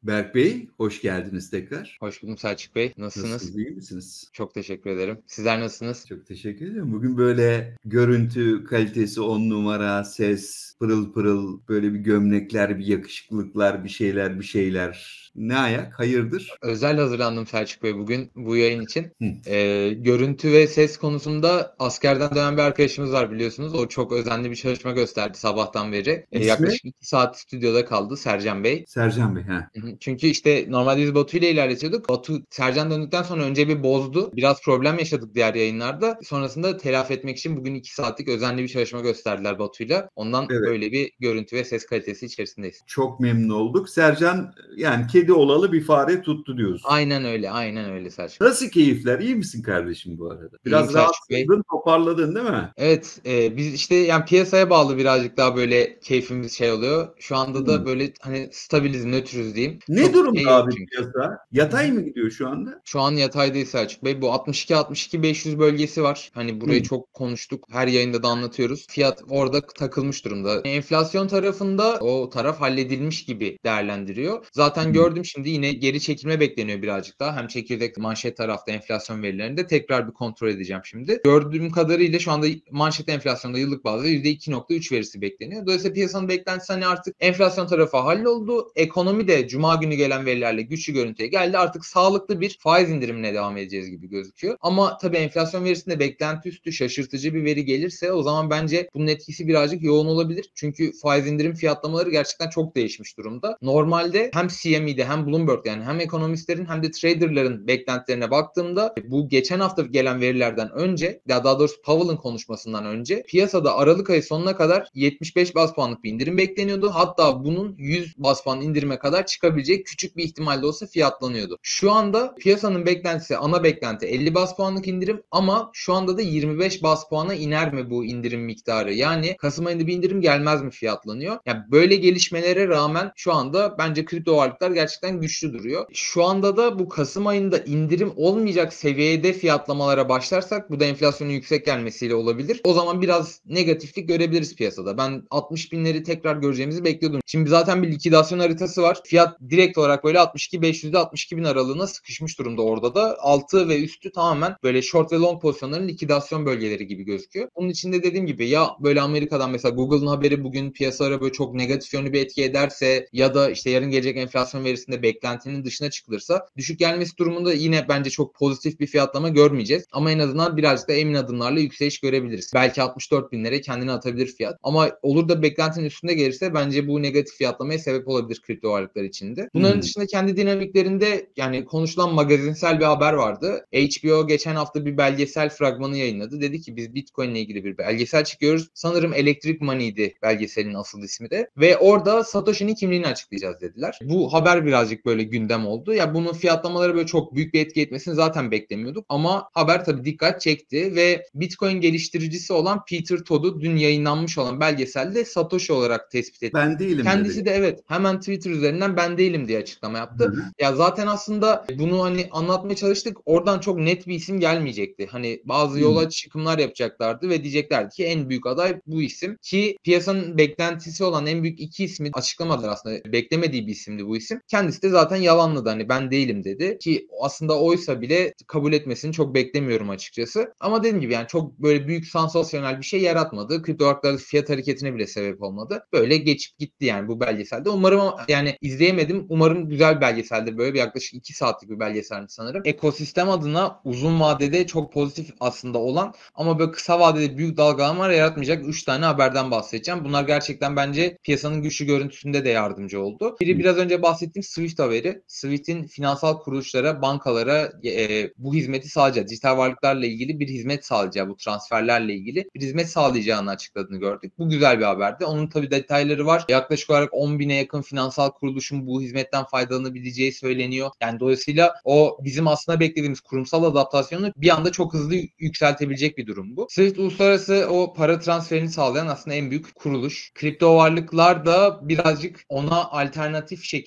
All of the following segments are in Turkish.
Berk Bey, hoş geldiniz tekrar. Hoş buldum Selçuk Bey. Nasılsınız? Nasılsınız, iyi misiniz? Çok teşekkür ederim. Sizler nasılsınız? Çok teşekkür ederim. Bugün böyle görüntü kalitesi 10 numara, ses pırıl pırıl, böyle bir gömlekler, bir yakışıklıklar, bir şeyler. Ne ayak? Hayırdır? Özel hazırlandım Selçuk Bey bugün bu yayın için. Hı. Görüntü ve ses konusunda askerden dönen bir arkadaşımız var biliyorsunuz. O çok özenli bir çalışma gösterdi sabahtan beri. İsmi? Yaklaşık 2 saat stüdyoda kaldı Sercan Bey. Sercan Bey. Ha. Hı hı. Çünkü işte normalde biz Batu ile ilerletiyorduk. Batu Sercan döndükten sonra önce bir bozdu. Biraz problem yaşadık diğer yayınlarda. Sonrasında telafi etmek için bugün 2 saatlik özenli bir çalışma gösterdiler Batu'yla. Ondan Evet. böyle bir görüntü ve ses kalitesi içerisindeyiz. Çok memnun olduk. Sercan yani kedi olalı bir fare tuttu diyoruz. Aynen öyle, aynen öyle Selçuk. Nasıl keyifler? İyi misin kardeşim bu arada? İyiyim Biraz Selçuk Bey. rahatsızdın, toparladın değil mi? Evet, biz işte yani piyasaya bağlı birazcık daha böyle keyfimiz şey oluyor. Şu anda da Hı. böyle hani stabiliz, nötrüz diyeyim. Ne Çok durumda şey yok abi çünkü. piyasa? Hı hı. Yatay mı gidiyor şu anda? Şu an yataydayız Selçuk Bey. Bu 62-62-500 bölgesi var. Hani burayı Hı. çok konuştuk. Her yayında da anlatıyoruz. Fiyat orada takılmış durumda. Enflasyon tarafında o taraf halledilmiş gibi değerlendiriyor. Zaten Hı. gördüm şimdi yine geri çekilme bekleniyor birazcık daha. Hem çekirdek manşet tarafta enflasyon verilerini de tekrar bir kontrol edeceğim şimdi. Gördüğüm kadarıyla şu anda manşet enflasyonda yıllık bazda %2,3 verisi bekleniyor. Dolayısıyla piyasanın beklentisi hani artık enflasyon tarafı halloldu. Ekonomi de cuma günü gelen verilerle güçlü görüntüye geldi. Artık sağlıklı bir faiz indirimine devam edeceğiz gibi gözüküyor. Ama tabii enflasyon verisinde beklenti üstü şaşırtıcı bir veri gelirse o zaman bence bunun etkisi birazcık yoğun olabilir. Çünkü faiz indirim fiyatlamaları gerçekten çok değişmiş durumda. Normalde hem CME'de hem Bloomberg'de yani hem ekonomistlerin hem de traderların beklentilerine baktığımda bu geçen hafta gelen verilerden önce ya daha doğrusu Powell'ın konuşmasından önce piyasada Aralık ayı sonuna kadar 75 bas puanlık bir indirim bekleniyordu. Hatta bunun 100 bas puan indirime kadar çıkabilecek küçük bir ihtimalle olsa fiyatlanıyordu. Şu anda piyasanın beklentisi ana beklenti 50 bas puanlık indirim ama şu anda da 25 bas puana iner mi bu indirim miktarı? Yani Kasım ayında bir indirim gelmez mi fiyatlanıyor? Yani böyle gelişmelere rağmen şu anda bence kripto varlıklar gerçekten güçlü duruyor. Şu anda da bu Kasım ayında indirim olmayacak seviyede fiyatlamalara başlarsak bu da enflasyonun yüksek gelmesiyle olabilir. O zaman biraz negatiflik görebiliriz piyasada. Ben 60 binleri tekrar göreceğimizi bekliyordum. Şimdi zaten bir likidasyon haritası var. Fiyat direkt olarak böyle 62.500'de 62 bin aralığına sıkışmış durumda orada da. Altı ve üstü tamamen böyle short ve long pozisyonların likidasyon bölgeleri gibi gözüküyor. Bunun içinde dediğim gibi ya böyle Amerika'dan mesela Google'ın haberi bugün piyasalara böyle çok negatif yönlü bir etki ederse ya da işte yarın gelecek enflasyon verisinde beklentinin dışına çıkılırsa düşük gelmesi durumunda yine bence çok pozitif bir fiyatlama görmeyeceğiz. Ama en azından birazcık da emin adımlarla yükseliş görebiliriz. Belki 64 binlere kendini atabilir fiyat. Ama olur da beklentinin üstünde gelirse bence bu negatif fiyatlamaya sebep olabilir kripto varlıklar içinde. Bunların dışında kendi dinamiklerinde yani konuşulan magazinsel bir haber vardı. HBO geçen hafta bir belgesel fragmanı yayınladı. Dedi ki biz Bitcoin ile ilgili bir belgesel çıkıyoruz. Sanırım Electric Money'di belgeselin asıl ismi de. Ve orada Satoshi'nin kimliğini açıklayacağız dediler. Bu haber birazcık böyle gündem oldu. Ya bunun fiyatlamaları böyle çok büyük bir etki etmesini zaten beklemiyorduk. Ama haber tabii dikkat çekti ve Bitcoin geliştiricisi olan Peter Todd'u dün yayınlanmış olan belgeselde Satoshi olarak tespit etti. Ben değilim dedi. Kendisi de evet hemen Twitter üzerinden ben değilim diye açıklama Hı yaptı. hı. Ya zaten aslında bunu hani anlatmaya çalıştık. Oradan çok net bir isim gelmeyecekti. Hani bazı Hı. yola çıkımlar yapacaklardı ve diyeceklerdi ki en büyük aday bu isim. Ki piyasanın beklentisi olan en büyük iki ismi açıklamadılar aslında. Beklemediği bir isimdi bu isim. Kendisi de zaten yalanladı. Hani ben değilim dedi. Ki aslında oysa bile kabul etmesini çok beklemiyorum açıkçası. Ama dediğim gibi yani çok böyle büyük sansasyonel bir şey yaratmadı. Kripto varlıklarda fiyat hareketine bile sebep olmadı. Böyle geçip gitti yani bu belgeselde. Umarım yani izleyemedim. Umarım güzel bir belgeseldir. Böyle bir yaklaşık 2 saatlik bir belgeseldi sanırım. Ekosistem adına uzun vadede çok pozitif aslında olan ama böyle kısa vadede büyük dalgalanmalar yaratmayacak 3 tane haberden bahsedeceğim. Bunlar gerçekten bence piyasanın güçlü görüntüsünde de yardımcı oldu. Biri biraz önce bahsettiğim Swift haberi. Swift'in finansal kuruluşlara, bankalara bu hizmeti sağlayacağı, dijital varlıklarla ilgili bir hizmet sağlayacağı, bu transferlerle ilgili bir hizmet sağlayacağını açıkladığını gördük. Bu güzel bir haberdi. Onun tabii detayları var. Yaklaşık olarak 10 bine yakın finansal kuruluşun bu hizmetten faydalanabileceği söyleniyor. Yani dolayısıyla o bizim aslında beklediğimiz kurumsal adaptasyonu bir anda çok hızlı yükseltebilecek bir durum bu. Swift uluslararası o para transferini sağlayan aslında en büyük kuruluş. Kripto varlıklar da birazcık ona alternatif şekilde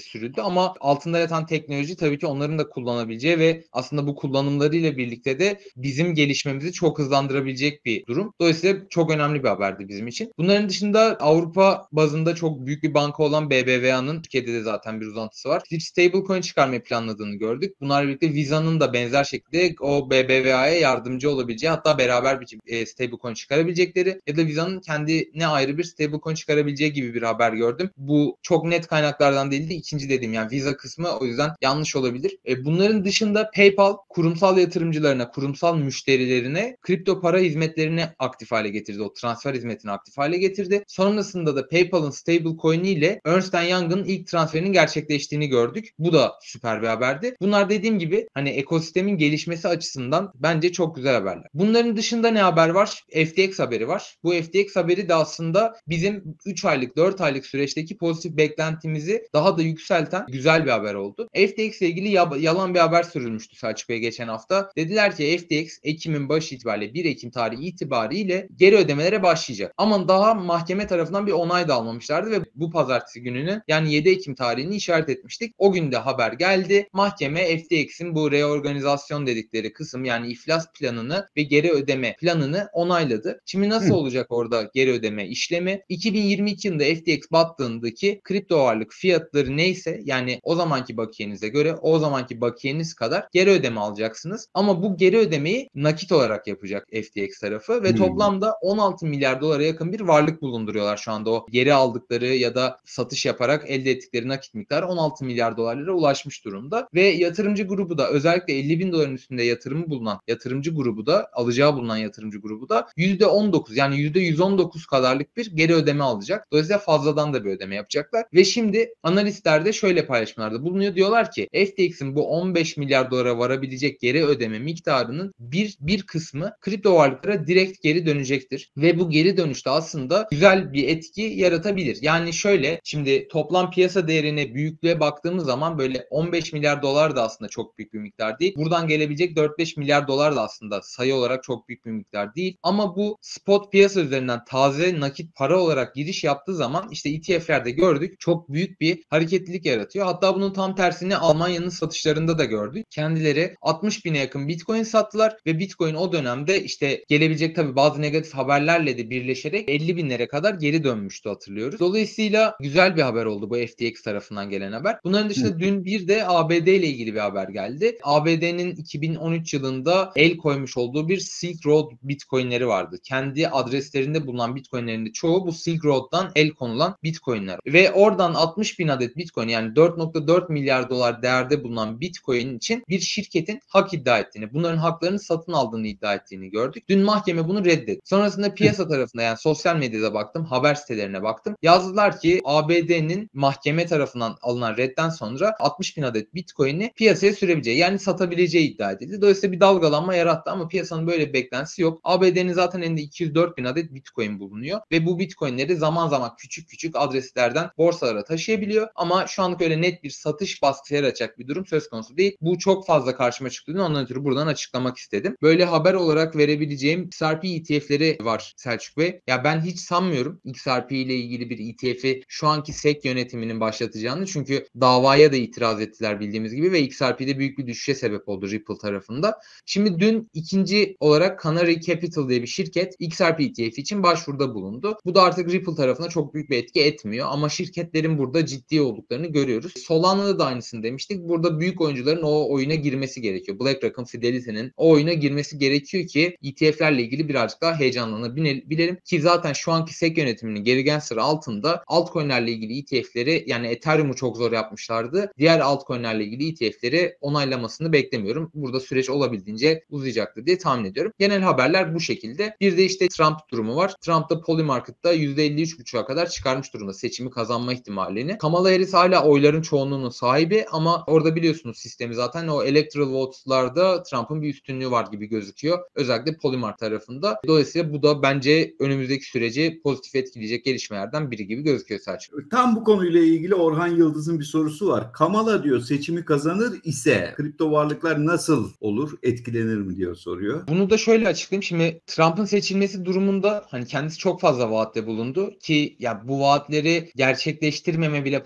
sürüldü ama altında yatan teknoloji tabii ki onların da kullanabileceği ve aslında bu kullanımlarıyla birlikte de bizim gelişmemizi çok hızlandırabilecek bir durum. Dolayısıyla çok önemli bir haberdi bizim için. Bunların dışında Avrupa bazında çok büyük bir banka olan BBVA'nın Türkiye'de de zaten bir uzantısı var. Bir stablecoin çıkarmayı planladığını gördük. Bunlarla birlikte Visa'nın da benzer şekilde o BBVA'ya yardımcı olabileceği, hatta beraber bir stablecoin çıkarabilecekleri ya da Visa'nın kendine ayrı bir stablecoin çıkarabileceği gibi bir haber gördüm. Bu çok net kaynaklardan değildi. İkinci dediğim yani Visa kısmı o yüzden yanlış olabilir. Bunların dışında PayPal kurumsal yatırımcılarına, kurumsal müşterilerine kripto para hizmetlerini aktif hale getirdi. O transfer hizmetini aktif hale getirdi. Sonrasında da PayPal'ın stablecoin ile Ernst Young'ın ilk transferinin gerçekleştiğini gördük. Bu da süper bir haberdi. Bunlar dediğim gibi hani ekosistemin gelişmesi açısından bence çok güzel haberler. Bunların dışında ne haber var? FTX haberi var. Bu FTX haberi de aslında bizim 3 aylık 4 aylık süreçteki pozitif beklentimizi daha da yükselten güzel bir haber oldu. FTX ile ilgili yalan bir haber sürülmüştü Selçuk Bey geçen hafta. Dediler ki FTX Ekim'in başı itibariyle 1 Ekim tarihi itibariyle geri ödemelere başlayacak. Ama daha mahkeme tarafından bir onay da almamışlardı ve bu pazartesi gününü yani 7 Ekim tarihini işaret etmiştik. O gün de haber geldi. Mahkeme FTX'in bu reorganizasyon dedikleri kısım yani iflas planını ve geri ödeme planını onayladı. Şimdi nasıl olacak orada geri ödeme işlemi? 2022 yılında FTX battığındaki kripto varlık fiyatları neyse yani o zamanki bakiyenize göre o zamanki bakiyeniz kadar geri ödeme alacaksınız. Ama bu geri ödemeyi nakit olarak yapacak FTX tarafı ve toplamda 16 milyar dolara yakın bir varlık bulunduruyorlar şu anda. O geri aldıkları ya da satış yaparak elde ettikleri nakit miktarı 16 milyar dolarlara ulaşmış durumda. Ve yatırımcı grubu da özellikle 50 bin doların üstünde yatırımı bulunan yatırımcı grubu da alacağı bulunan yatırımcı grubu da %19 yani %119 kadarlık bir geri ödeme alacak. Dolayısıyla fazladan da bir ödeme yapacaklar. Ve şimdi analistler de şöyle paylaşımlarda bulunuyor. Diyorlar ki FTX'in bu 15 milyar dolara varabilecek geri ödeme miktarının bir kısmı kripto varlıklara direkt geri dönecektir. Ve bu geri dönüşte aslında güzel bir etki yaratabilir. Yani şöyle şimdi toplam piyasa değerine büyüklüğe baktığımız zaman böyle 15 milyar dolar da aslında çok büyük bir miktar değil. Buradan gelebilecek 4-5 milyar dolar da aslında sayı olarak çok büyük bir miktar değil. Ama bu spot piyasa üzerinden taze nakit para olarak giriş yaptığı zaman işte ETF'lerde gördük çok büyük bir hareketlilik yaratıyor. Hatta bunun tam tersini Almanya'nın satışlarında da gördük. Kendileri 60 bine yakın Bitcoin sattılar ve Bitcoin o dönemde işte gelebilecek tabii bazı negatif haberlerle de birleşerek 50 binlere kadar geri dönmüştü hatırlıyoruz. Dolayısıyla güzel bir haber oldu bu FTX tarafından gelen haber. Bunların dışında dün bir de ABD ile ilgili bir haber geldi. ABD'nin 2013 yılında el koymuş olduğu bir Silk Road Bitcoin'leri vardı. Kendi adreslerinde bulunan Bitcoin'lerin de çoğu bu Silk Road'dan el konulan Bitcoin'ler. Ve oradan 60 bin adet Bitcoin yani 4.4 milyar dolar değerde bulunan Bitcoin için bir şirketin hak iddia ettiğini, bunların haklarını satın aldığını iddia ettiğini gördük. Dün mahkeme bunu reddetti. Sonrasında piyasa tarafında yani sosyal medyada baktım, haber sitelerine baktım. Yazdılar ki ABD'nin mahkeme tarafından alınan redden sonra 60 bin adet Bitcoin'i piyasaya sürebileceği yani satabileceği iddia edildi. Dolayısıyla bir dalgalanma yarattı ama piyasanın böyle bir beklentisi yok. ABD'nin zaten elinde 204 bin adet Bitcoin bulunuyor ve bu Bitcoin'leri zaman zaman küçük küçük adreslerden borsalara taşıyabiliyor ama şu anlık öyle net bir satış baskısı yaratacak bir durum söz konusu değil. Bu çok fazla karşıma çıktığını ondan ötürü buradan açıklamak istedim. Böyle haber olarak verebileceğim XRP ETF'leri var Selçuk Bey. Ya ben hiç sanmıyorum XRP ile ilgili bir ETF'i şu anki SEC yönetiminin başlatacağını çünkü davaya da itiraz ettiler bildiğimiz gibi ve XRP'de büyük bir düşüşe sebep oldu Ripple tarafında. Şimdi dün ikinci olarak Canary Capital diye bir şirket XRP ETF için başvuruda bulundu. Bu da artık Ripple tarafına çok büyük bir etki etmiyor ama şirketlerin burada ciddi olduklarını görüyoruz. Solana'da da aynısını demiştik. Burada büyük oyuncuların o oyuna girmesi gerekiyor. BlackRock'ın, Fidelity'nin o oyuna girmesi gerekiyor ki ETF'lerle ilgili birazcık daha heyecanlanabilelim ki zaten şu anki SEC yönetiminin gerigen sıra altında altcoin'lerle ilgili ETF'leri yani Ethereum'u çok zor yapmışlardı. Diğer altcoin'lerle ilgili ETF'leri onaylamasını beklemiyorum. Burada süreç olabildiğince uzayacaktır diye tahmin ediyorum. Genel haberler bu şekilde. Bir de işte Trump durumu var. Trump da Polymarket'ta %53,5'a kadar çıkarmış durumda seçimi kazanma ihtimalini. Kamala Harris hala oyların çoğunluğunun sahibi ama orada biliyorsunuz sistemi zaten o electoral votes'larda Trump'ın bir üstünlüğü var gibi gözüküyor. Özellikle Polymarket tarafında. Dolayısıyla bu da bence önümüzdeki süreci pozitif etkileyecek gelişmelerden biri gibi gözüküyor Selçuk. Tam bu konuyla ilgili Orhan Yıldız'ın bir sorusu var. Kamala diyor seçimi kazanır ise kripto varlıklar nasıl olur, etkilenir mi diyor soruyor. Bunu da şöyle açıklayayım. Şimdi Trump'ın seçilmesi durumunda hani kendisi çok fazla vaatte bulundu ki ya bu vaatleri gerçekleştirmeme bile potansiyelini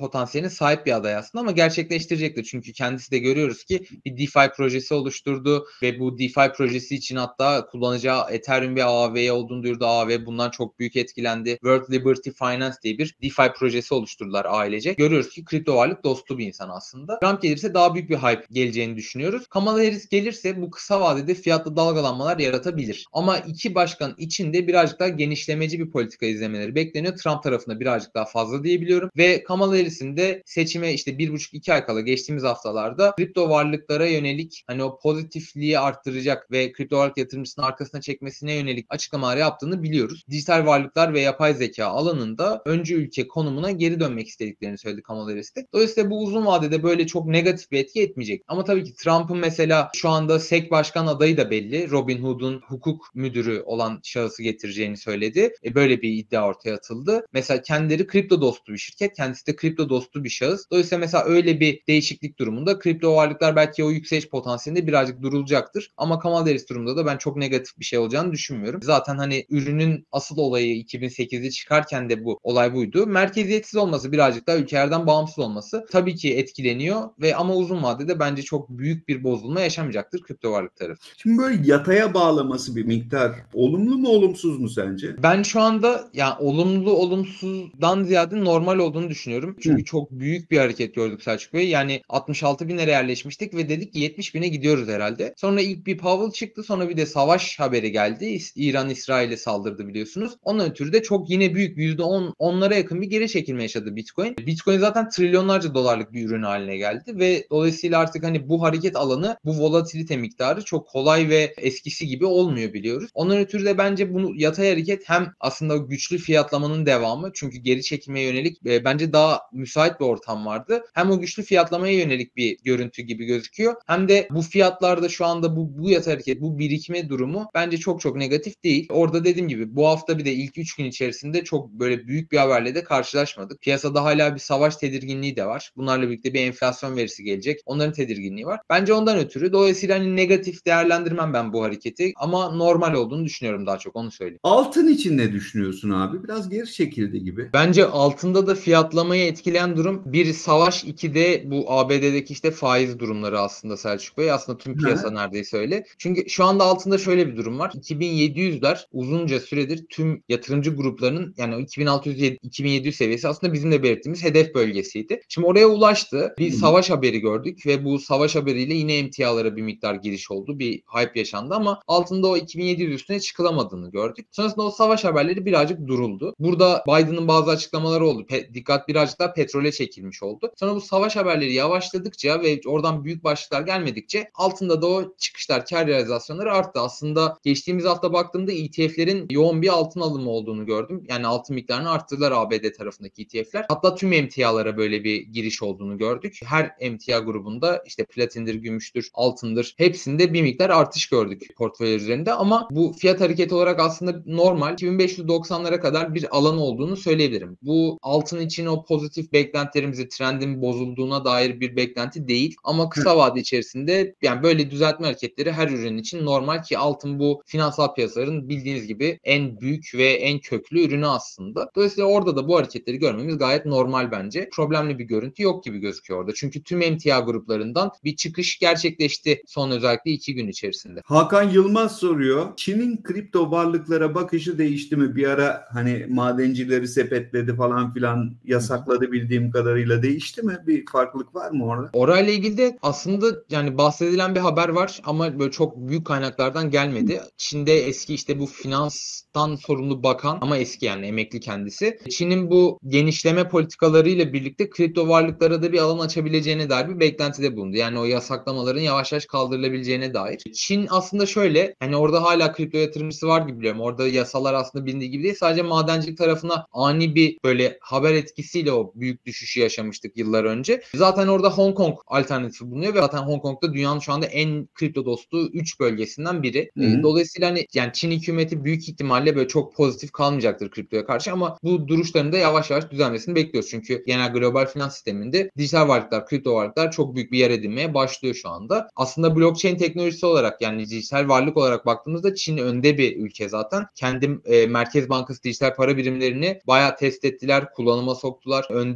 sahip bir aday aslında ama gerçekleştirecektir. Çünkü kendisi de görüyoruz ki bir DeFi projesi oluşturdu ve bu DeFi projesi için hatta kullanacağı Ethereum ve AAV olduğunu duyurdu. AAV bundan çok büyük etkilendi. World Liberty Finance diye bir DeFi projesi oluşturdular ailece. Görüyoruz ki kripto varlık dostu bir insan aslında. Trump gelirse daha büyük bir hype geleceğini düşünüyoruz. Kamala Harris gelirse bu kısa vadede fiyatta dalgalanmalar yaratabilir. Ama iki başkan içinde birazcık daha genişlemeci bir politika izlemeleri bekleniyor. Trump tarafında birazcık daha fazla diyebiliyorum. Ve Kamala Harris'in de seçime işte 1,5-2 ay kala geçtiğimiz haftalarda kripto varlıklara yönelik hani o pozitifliği arttıracak ve kripto varlık yatırımcısının arkasına çekmesine yönelik açıklamalar yaptığını biliyoruz. Dijital varlıklar ve yapay zeka alanında öncü ülke konumuna geri dönmek istediklerini söyledi Kamala Harris de. Dolayısıyla bu uzun vadede böyle çok negatif bir etki etmeyecek. Ama tabii ki Trump'ın mesela şu anda SEC başkan adayı da belli. Robinhood'un hukuk müdürü olan şahısı getireceğini söyledi. Böyle bir iddia ortaya atıldı. Mesela kendileri kripto dostu bir şirket. Kendisi de kripto dostu bir şahıs. Dolayısıyla mesela öyle bir değişiklik durumunda kripto varlıklar belki o yükseliş potansiyelinde birazcık durulacaktır. Ama Kamala Harris durumunda da ben çok negatif bir şey olacağını düşünmüyorum. Zaten hani ürünün asıl olayı 2008'de çıkarken de bu olay buydu. Merkeziyetsiz olması, birazcık daha ülkelerden bağımsız olması tabii ki etkileniyor ve ama uzun vadede bence çok büyük bir bozulma yaşamayacaktır kripto varlık tarafı. Şimdi böyle yataya bağlaması bir miktar olumlu mu olumsuz mu sence? Ben şu anda yani olumlu olumsuzdan ziyade normal olduğunu düşünüyorum. Çünkü çok büyük bir hareket gördük Selçuk Bey. Yani 66 binlere yerleşmiştik ve dedik ki 70 bine gidiyoruz herhalde. Sonra ilk bir Powell çıktı, sonra bir de savaş haberi geldi. İran İsrail'e saldırdı biliyorsunuz. Ondan ötürü de çok yine büyük %10'lara yakın bir geri çekilme yaşadı Bitcoin. Bitcoin zaten trilyonlarca dolarlık bir ürün haline geldi ve dolayısıyla artık hani bu hareket alanı, bu volatilite miktarı çok kolay ve eskisi gibi olmuyor biliyoruz. Ondan ötürü de bence bunu yatay hareket hem aslında güçlü fiyatlamanın devamı, çünkü geri çekilmeye yönelik bence daha müsait bir ortam vardı. Hem o güçlü fiyatlamaya yönelik bir görüntü gibi gözüküyor. Hem de bu fiyatlarda şu anda bu yatay hareket, bu birikme durumu bence çok negatif değil. Orada dediğim gibi bu hafta bir de ilk 3 gün içerisinde çok böyle büyük bir haberle de karşılaşmadık. Piyasada hala bir savaş tedirginliği de var. Bunlarla birlikte bir enflasyon verisi gelecek. Onların tedirginliği var. Bence ondan ötürü dolayısıyla hani negatif değerlendirmem ben bu hareketi ama normal olduğunu düşünüyorum, daha çok onu söyleyeyim. Altın için ne düşünüyorsun abi? Biraz geri çekildi gibi. Bence altında da fiyatlamayı etkileyen durum bir savaş, iki de bu ABD'deki işte faiz durumları aslında Selçuk Bey. Aslında tüm piyasa neredeyse öyle. Çünkü şu anda altında şöyle bir durum var. 2700'ler uzunca süredir tüm yatırımcı gruplarının, yani 2600-2700 seviyesi aslında bizim de belirttiğimiz hedef bölgesiydi. Şimdi oraya ulaştı. Bir savaş haberi gördük ve bu savaş haberiyle yine emtialara bir miktar giriş oldu. Bir hype yaşandı ama altında o 2700 üstüne çıkılamadığını gördük. Sonrasında o savaş haberleri birazcık duruldu. Burada Biden'ın bazı açıklamaları oldu. Dikkat birazcık daha petrole çekilmiş oldu. Sonra bu savaş haberleri yavaşladıkça ve oradan büyük başlıklar gelmedikçe altında da o çıkışlar, kar realizasyonları arttı. Aslında geçtiğimiz hafta baktığımda ETF'lerin yoğun bir altın alımı olduğunu gördüm. Yani altın miktarını arttırdılar ABD tarafındaki ETF'ler. Hatta tüm emtialara böyle bir giriş olduğunu gördük. Her emtia grubunda işte platindir, gümüştür, altındır, hepsinde bir miktar artış gördük portföy üzerinde ama bu fiyat hareketi olarak aslında normal. 2590'lara kadar bir alan olduğunu söyleyebilirim. Bu altın için o pozitif beklentilerimizi, trendin bozulduğuna dair bir beklenti değil ama kısa vade içerisinde yani böyle düzeltme hareketleri her ürün için normal ki altın bu finansal piyasaların bildiğiniz gibi en büyük ve en köklü ürünü aslında. Dolayısıyla orada da bu hareketleri görmemiz gayet normal bence. Problemli bir görüntü yok gibi gözüküyor orada. Çünkü tüm emtia gruplarından bir çıkış gerçekleşti son özellikle 2 gün içerisinde. Hakan Yılmaz soruyor. Çin'in kripto varlıklara bakışı değişti mi? Bir ara hani madencileri sepetledi falan filan, yasakladı bildiğim kadarıyla, değişti mi? Bir farklılık var mı orada? Orayla ilgili de aslında yani bahsedilen bir haber var ama böyle çok büyük kaynaklardan gelmedi. Çin'de eski işte bu finanstan sorumlu bakan, ama eski yani emekli kendisi, Çin'in bu genişleme politikalarıyla birlikte kripto varlıklara da bir alan açabileceğine dair bir beklentide bulundu. Yani o yasaklamaların yavaş yavaş kaldırılabileceğine dair. Çin aslında şöyle, hani orada hala kripto yatırımcısı var gibi biliyorum. Orada yasalar aslında bilindiği gibi değil. Sadece madencilik tarafına ani bir böyle haber etkisiyle o büyük düşüşü yaşamıştık yıllar önce. Zaten orada Hong Kong alternatifi bulunuyor ve zaten Hong Kong'da dünyanın şu anda en kripto dostu 3 bölgesinden biri. Dolayısıyla hani yani Çin hükümeti büyük ihtimalle böyle çok pozitif kalmayacaktır kriptoya karşı ama bu duruşların da yavaş yavaş düzelmesini bekliyoruz. Çünkü genel global finans sisteminde dijital varlıklar, kripto varlıklar çok büyük bir yer edinmeye başlıyor şu anda. Aslında blockchain teknolojisi olarak, yani dijital varlık olarak baktığımızda Çin önde bir ülke zaten. Kendi Merkez Bankası dijital para birimlerini bayağı test ettiler, kullanıma soktular. Önde bir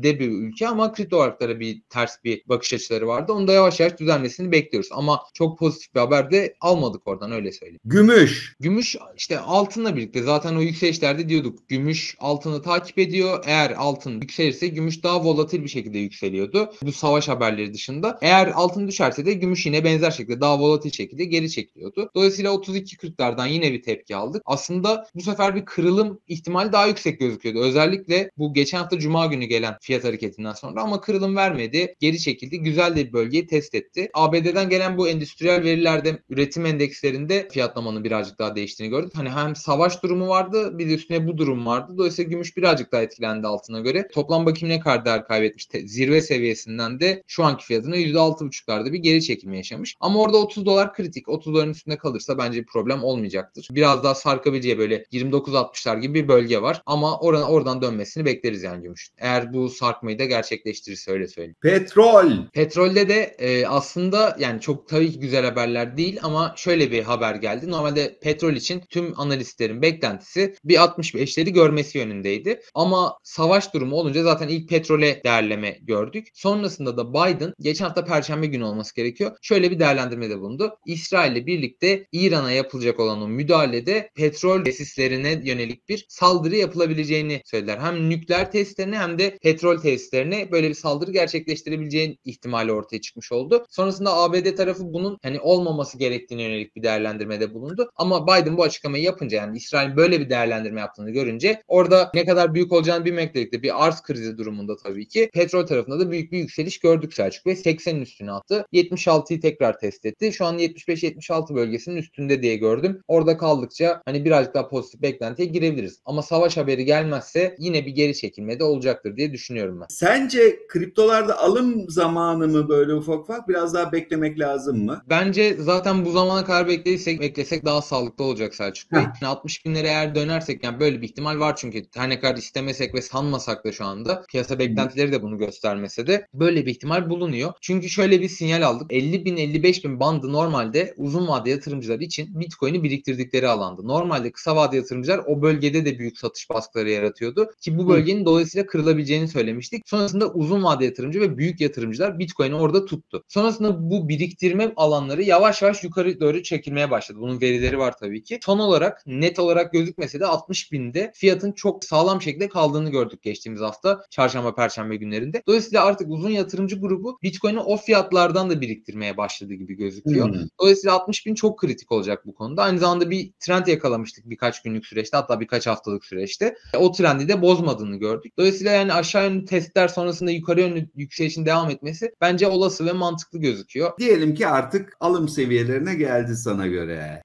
ülke ama kripto varlıklara bir ters bir bakış açıları vardı. Onu da yavaş yavaş düzelmesini bekliyoruz. Ama çok pozitif bir haber de almadık oradan, öyle söyleyeyim. Gümüş. Gümüş işte altınla birlikte zaten o yükselişlerde diyorduk. Gümüş altını takip ediyor. Eğer altın yükselirse gümüş daha volatil bir şekilde yükseliyordu. Bu savaş haberleri dışında. Eğer altın düşerse de gümüş yine benzer şekilde daha volatil şekilde geri çekiliyordu. Dolayısıyla 32.40'lardan yine bir tepki aldık. Aslında bu sefer bir kırılım ihtimali daha yüksek gözüküyordu. Özellikle bu geçen hafta Cuma günü gelen fiyat hareketinden sonra, ama kırılım vermedi. Geri çekildi. Güzel de bir bölgeyi test etti. ABD'den gelen bu endüstriyel verilerde, üretim endekslerinde fiyatlamanın birazcık daha değiştiğini gördük. Hani hem savaş durumu vardı, bir de üstüne bu durum vardı. Dolayısıyla gümüş birazcık daha etkilendi altına göre. Toplam bakayım ne kadar değer kaybetmiş. Zirve seviyesinden de şu anki fiyatına %6,5'larda bir geri çekilme yaşamış. Ama orada 30 dolar kritik. 30 doların üstünde kalırsa bence bir problem olmayacaktır. Biraz daha sarkabileceği böyle 29-60'lar gibi bir bölge var. Ama oradan dönmesini bekleriz yani gümüş. Eğer bu sarkmayı da gerçekleştirirse, öyle söyleyeyim. Petrol. Petrolde de aslında yani çok tabii ki güzel haberler değil ama şöyle bir haber geldi. Normalde petrol için tüm analistlerin beklentisi bir 65'leri görmesi yönündeydi. Ama savaş durumu olunca zaten ilk petrole değerleme gördük. Sonrasında da Biden, geçen hafta Perşembe günü olması gerekiyor, şöyle bir değerlendirmede bulundu. İsrail ile birlikte İran'a yapılacak olan o müdahalede petrol tesislerine yönelik bir saldırı yapılabileceğini söylediler. Hem nükleer tesislerine hem de petrol tesislerine böyle bir saldırı gerçekleştirebileceğin ihtimali ortaya çıkmış oldu. Sonrasında ABD tarafı bunun hani olmaması gerektiğine yönelik bir değerlendirmede bulundu. Ama Biden bu açıklamayı yapınca, yani İsrail böyle bir değerlendirme yaptığını görünce, orada ne kadar büyük olacağını bilmekle birlikte bir arz krizi durumunda tabii ki petrol tarafında da büyük bir yükseliş gördük Selçuk Bey. 80'in üstüne attı. 76'yı tekrar test etti. Şu an 75-76 bölgesinin üstünde diye gördüm. Orada kaldıkça hani birazcık daha pozitif beklentiye girebiliriz. Ama savaş haberi gelmezse yine bir geri çekilme de olacaktır diye düşünüyorum ben. Sence kriptolarda alım zamanı mı böyle ufak biraz daha beklemek lazım mı? Bence zaten bu zamana kadar beklesek daha sağlıklı olacak Selçuk Bey. 60 binlere eğer dönersek, yani böyle bir ihtimal var çünkü her ne kadar istemesek ve sanmasak da şu anda piyasa beklentileri de bunu göstermese de böyle bir ihtimal bulunuyor. Çünkü şöyle bir sinyal aldık. 50 bin 55 bin bandı normalde uzun vade yatırımcılar için Bitcoin'i biriktirdikleri alandı. Normalde kısa vade yatırımcılar o bölgede de büyük satış baskıları yaratıyordu ki bu bölgenin dolayısıyla kırılabileceğini söylemiştik. Sonrasında uzun vade yatırımcı ve büyük yatırımcılar Bitcoin'i orada tuttu. Sonrasında bu biriktirme alanları yavaş yavaş yukarı doğru çekilmeye başladı. Bunun verileri var tabii ki. Son olarak net olarak gözükmese de 60 binde fiyatın çok sağlam şekilde kaldığını gördük geçtiğimiz hafta çarşamba perşembe günlerinde. Dolayısıyla artık uzun yatırımcı grubu Bitcoin'i o fiyatlardan da biriktirmeye başladı gibi gözüküyor. Dolayısıyla 60 bin çok kritik olacak bu konuda. Aynı zamanda bir trend yakalamıştık birkaç günlük süreçte, hatta birkaç haftalık süreçte. O trendi de bozmadığını gördük. Dolayısıyla yani aşağı yönlü testler sonrasında yukarı yönlü yükselişin devam etmesi bence olası ve mantıklı gözüküyor. Diyelim ki artık alım seviyelerine geldi sana göre.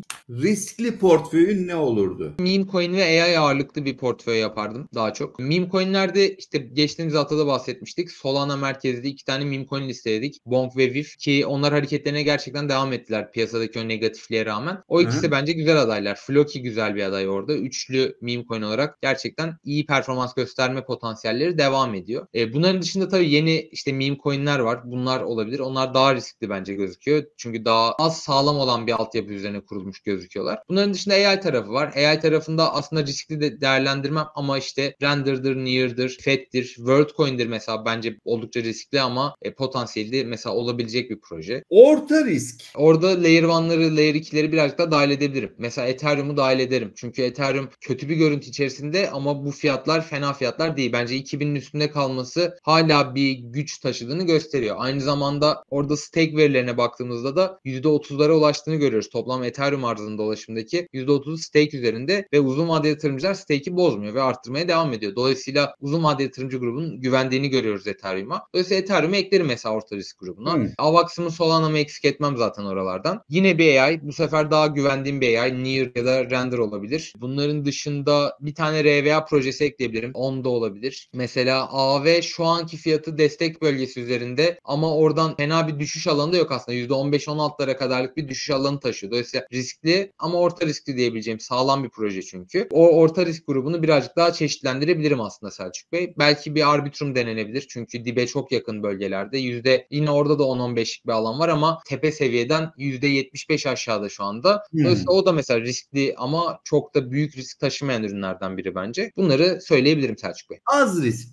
Riskli portföyün ne olurdu? Meme coin ve AI ağırlıklı bir portföy yapardım daha çok. Meme coinlerde işte geçtiğimiz haftada bahsetmiştik. Solana merkezli 2 tane meme coin listeledik. Bonk ve VIF, ki onlar hareketlerine gerçekten devam ettiler piyasadaki o negatifliğe rağmen. O ikisi bence güzel adaylar. Floki güzel bir aday orada. Üçlü meme coin olarak gerçekten iyi performans gösterme potansiyelleri devam ediyor. Bunların dışında tabii yeni işte meme coinler var. Bunlar olabilir. Onlar daha riskli bence gözüküyor. Çünkü daha az sağlam olan bir altyapı üzerine kurulmuş gözüküyorlar. Bunların dışında AI tarafı var. AI tarafında aslında riskli de değerlendirmem ama işte Render'dır, Near'dır, Fed'dir, WorldCoin'dir mesela, bence oldukça riskli ama potansiyeli mesela olabilecek bir proje. Orta risk. Orada Layer 1'ları, Layer 2'leri birazcık daha dahil edebilirim. Mesela Ethereum'u dahil ederim. Çünkü Ethereum kötü bir görüntü içerisinde ama bu fiyatlar fena fiyatlar değil. Bence 2000'in üstünde kalması hala bir güç taşıdığını gösteriyor. Aynı zamanda orada stake verilerine baktığımızda da %30'lara ulaştığını görüyoruz. Toplam Ethereum arzının dolaşımdaki %30'u stake üzerinde ve uzun vadeli yatırımcılar stake'i bozmuyor ve arttırmaya devam ediyor. Dolayısıyla uzun vadeli yatırımcı grubunun güvendiğini görüyoruz Ethereum'a. Dolayısıyla Ethereum'u eklerim mesela orta risk grubuna. Avax'ımı, Solana'mı eksik etmem zaten oralardan. Yine bir AI. Bu sefer daha güvendiğim bir AI. Near ya da Render olabilir. Bunların dışında bir tane RVA projesi ekleyebilirim. Onda olabilir. Mesela AV şu anki fiyatı destek bölgesi üzerinde ama oradan fena bir düşüş alanı da yok aslında. %15-16'lara kadarlık bir düşüş alanı taşıyor. Dolayısıyla riskli ama orta riskli diyebileceğim sağlam bir proje çünkü. O orta risk grubunu birazcık daha çeşitlendirebilirim aslında Selçuk Bey. Belki bir Arbitrum denenebilir. Çünkü dibe çok yakın bölgelerde. Yine orada da 10-15'lik bir alan var ama tepe seviyeden %75 aşağıda şu anda. Dolayısıyla o da mesela riskli ama çok da büyük risk taşımayan ürünlerden biri bence. Bunları söyleyebilirim Selçuk Bey. Az riskli. Önce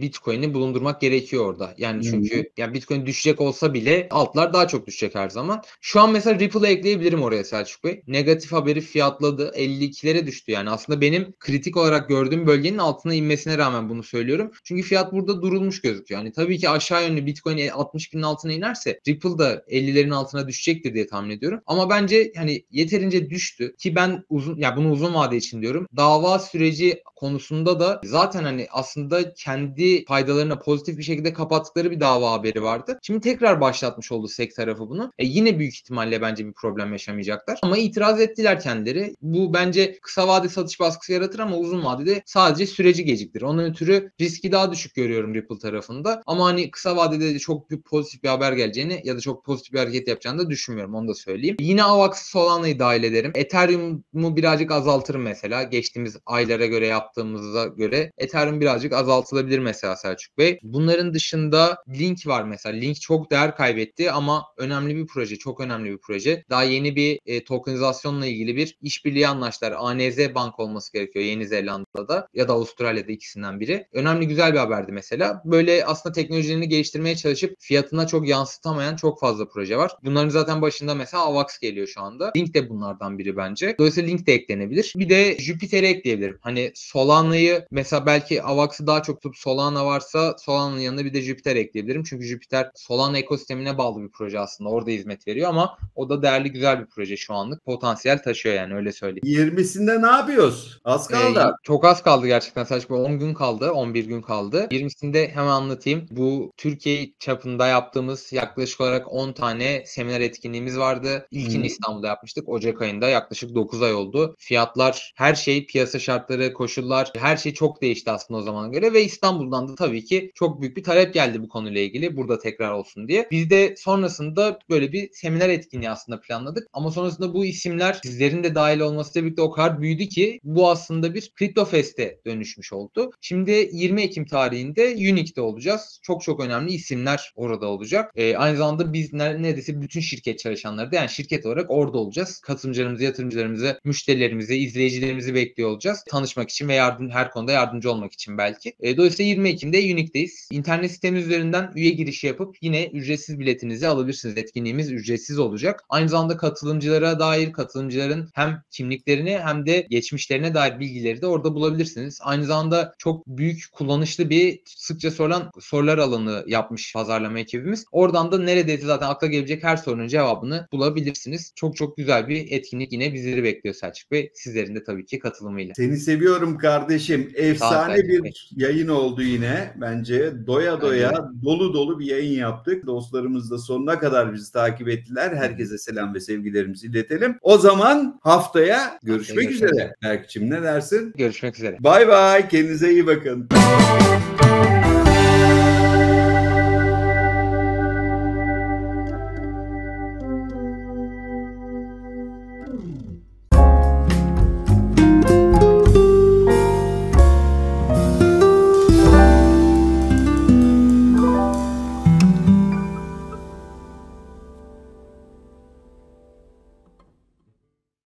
Bitcoin'i bulundurmak gerekiyor orada. Yani çünkü yani Bitcoin düşecek olsa bile altlar daha çok düşecek her zaman. Şu an mesela Ripple'ı ekleyebilirim oraya Selçuk Bey. Negatif haberi fiyatladı. 52'lere düştü yani. Aslında benim kritik olarak gördüğüm bölgenin altına inmesine rağmen bunu söylüyorum. Çünkü fiyat burada durulmuş gözüküyor. Yani tabii ki aşağı yönlü Bitcoin 60 binin altına inerse Ripple da 50'lerin altına düşecektir diye tahmin ediyorum. Ama bence hani yeterince düştü ki ben bunu uzun vade için diyorum. Dava süreci konusunda da zaten hani aslında kendi faydalarına pozitif bir şekilde kapattıkları bir dava haberi vardı. Şimdi tekrar başlatmış oldu SEC tarafı bunu. Yine büyük ihtimalle bence bir problem yaşamayacaklar. Ama itiraz ettiler kendileri. Bu bence kısa vade satış baskısı yaratır ama uzun vadede sadece süreci geciktirir. Onun ötürü riski daha düşük görüyorum Ripple tarafında. Ama hani kısa vadede de çok bir pozitif bir haber geleceğini ya da çok pozitif bir hareket yapacağını da düşünmüyorum. Onu da söyleyeyim. Yine AVAX Solana'yı dahil ederim. Ethereum'u birazcık azaltırım mesela. Geçtiğimiz aylara göre yaptığımıza göre Ethereum birazcık azaltılabilir mesela Selçuk Bey. Bunların dışında Link var mesela. Link çok değer kaybetti ama önemli bir proje. Çok önemli bir proje. Daha yeni bir tokenizasyonla ilgili bir işbirliği anlaştılar. ANZ Bank olması gerekiyor Yeni Zelanda'da ya da Avustralya'da ikisinden biri. Önemli güzel bir haberdi mesela. Böyle aslında teknolojilerini geliştirmeye çalışıp fiyatına çok yansıtamayan çok fazla proje var. Bunların zaten başında mesela AVAX geliyor şu anda. Link de bunlardan biri bence. Dolayısıyla Link de eklenebilir. Bir de Jupiter'i ekleyebilirim. Hani Solana'yı mesela belki AVAX'ı daha çok tutup Solana varsa Solana'nın yanına bir de Jupiter ekleyebilirim. Çünkü Jupiter Solana ekosistemine bağlı bir proje aslında. Orada hizmet veriyor ama o da değerli güzel bir proje şu anlık. Potansiyel taşıyor yani öyle söyleyeyim. 20'sinde ne yapıyoruz? Az kaldı. Çok az kaldı gerçekten. Sadece 10 gün kaldı. 11 gün kaldı. 20'sinde hemen anlatayım. Bu Türkiye çapında yaptığımız yaklaşık olarak 10 tane seminer etkinliğimiz vardı. İlkini İstanbul'da yapmıştık. Ocak ayında yaklaşık 9 ay oldu. Fiyatlar, her şey, piyasa şartları, koşullar, her şey çok değişti aslında o zamana göre ve İstanbul'dan da tabii ki çok büyük bir talep geldi bu konuyla ilgili. Burada tekrar olsun diye. Biz de sonrasında böyle bir seminer etkinliği aslında planladık. Ama sonrasında bu isimler sizlerin de dahil olmasıyla birlikte o kadar büyüdü ki bu aslında bir Crypto Fest'e dönüşmüş oldu. Şimdi 20 Ekim tarihinde Unique'de olacağız. Çok çok önemli isimler orada olacak. Aynı zamanda biz neredeyse bütün şirket çalışanları da yani şirket olarak orada olacağız. Katılımcılarımızı, yatırımcılarımızı, müşterilerimizi, izleyicilerimizi bekliyor olacağız. Tanışmak için ve her konuda yardımcı olmak için belki. Dolayısıyla 20 Ekim'de Unique'deyiz. İnternet sitemiz üzerinden üye girişi yapıp yine ücretsiz biletinizi alabilirsiniz. Etkinliğimiz ücretsiz olacak. Aynı zamanda katılımcılara dair katılımcıların hem kimliklerini hem de geçmişlerine dair bilgileri de orada bulabilirsiniz. Aynı zamanda çok büyük kullanışlı bir sıkça sorulan sorular alanı yapmış pazarlama ekibimiz. Oradan da neredeyse zaten akla gelebilecek her sorunun cevabını bulabilirsiniz. Çok çok güzel bir etkinlik yine bizleri bekliyor Selçuk Bey. Sizlerin de tabii ki katılımıyla. Seni seviyorum kardeşim. Efsane bir yayın oldu yine. Bence doya doya dolu dolu bir yayın yaptık. Dostlarımız da sonuna kadar bizi takip ettiler. Herkese selam ve sevgilerimizi iletelim. O zaman haftaya görüşmek üzere. Berk'cim ne dersin? Görüşmek üzere. Bay bay. Kendinize iyi bakın.